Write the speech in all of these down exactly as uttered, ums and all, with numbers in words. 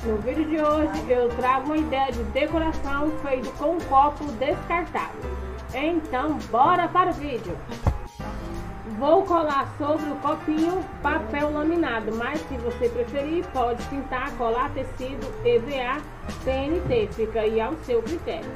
No vídeo de hoje eu trago uma ideia de decoração feito com um copo descartável. Então bora para o vídeo! Vou colar sobre o copinho papel laminado, mas se você preferir pode pintar, colar tecido E V A, T N T, fica aí ao seu critério.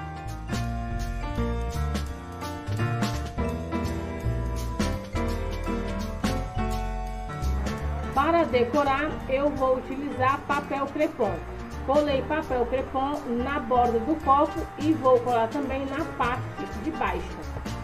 Para decorar, eu vou utilizar papel crepom. Colei papel crepom na borda do copo e vou colar também na parte de baixo.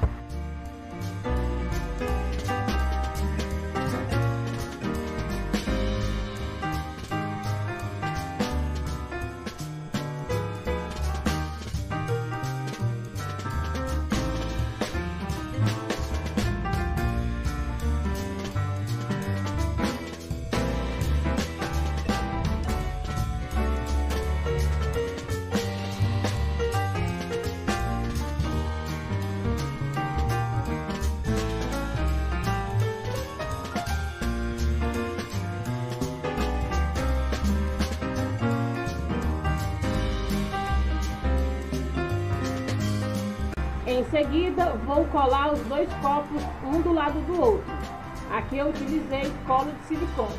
Em seguida, vou colar os dois copos um do lado do outro. Aqui eu utilizei cola de silicone.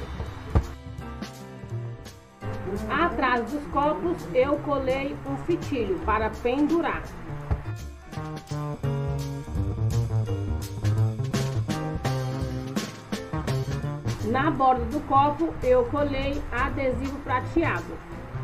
Atrás dos copos eu colei um fitilho para pendurar. Na borda do copo eu colei adesivo prateado.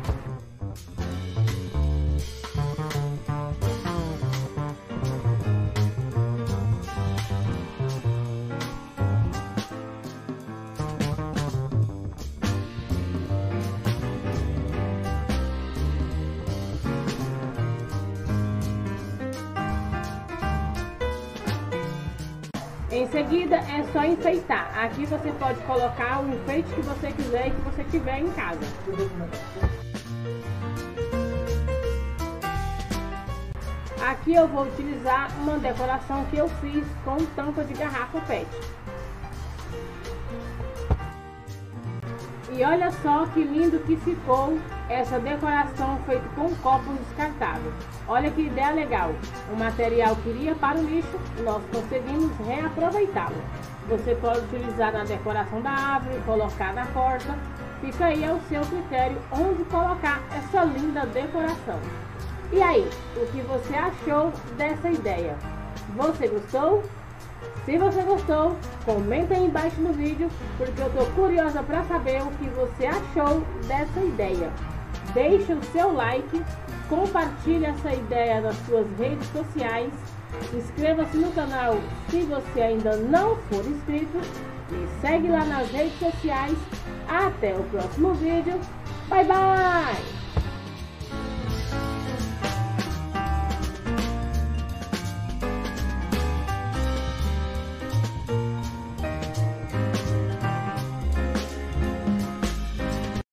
Em seguida é só enfeitar. Aqui você pode colocar o enfeite que você quiser e que você tiver em casa. Aqui eu vou utilizar uma decoração que eu fiz com tampa de garrafa P E T. E olha só que lindo que ficou essa decoração feita com copos descartáveis. Olha que ideia legal. O material que iria para o lixo, nós conseguimos reaproveitá-lo. Você pode utilizar na decoração da árvore, colocar na porta. Fica aí ao seu critério onde colocar essa linda decoração. E aí, o que você achou dessa ideia? Você gostou? Se você gostou, comenta aí embaixo no vídeo, porque eu tô curiosa para saber o que você achou dessa ideia. Deixe o seu like, compartilhe essa ideia nas suas redes sociais, inscreva-se no canal se você ainda não for inscrito, me segue lá nas redes sociais. Até o próximo vídeo, bye bye!